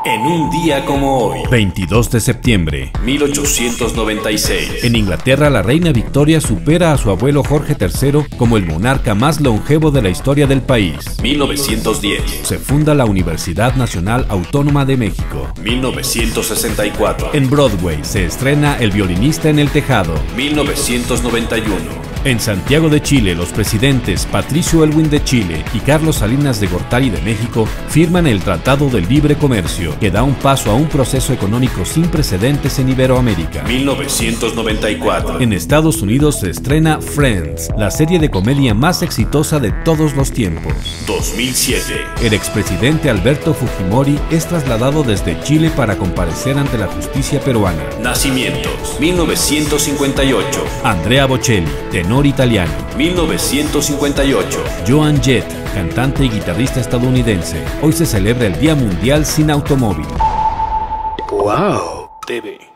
En un día como hoy, 22 de septiembre, 1896, en Inglaterra la reina Victoria supera a su abuelo Jorge III como el monarca más longevo de la historia del país. 1910, Se funda la Universidad Nacional Autónoma de México. 1964, En Broadway se estrena El violinista en el tejado. 1991, En Santiago de Chile, los presidentes Patricio Aylwin de Chile y Carlos Salinas de Gortari de México firman el Tratado de Libre Comercio, que da un paso a un proceso económico sin precedentes en Iberoamérica. 1994, En Estados Unidos se estrena Friends, la serie de comedia más exitosa de todos los tiempos. 2007, El expresidente Alberto Fujimori es trasladado desde Chile para comparecer ante la justicia peruana. nacimientos, 1958, Andrea Bocelli, tenor italiano. 1958, Joan Jett, cantante y guitarrista estadounidense. Hoy se celebra el Día Mundial sin Automóvil. Wow TV.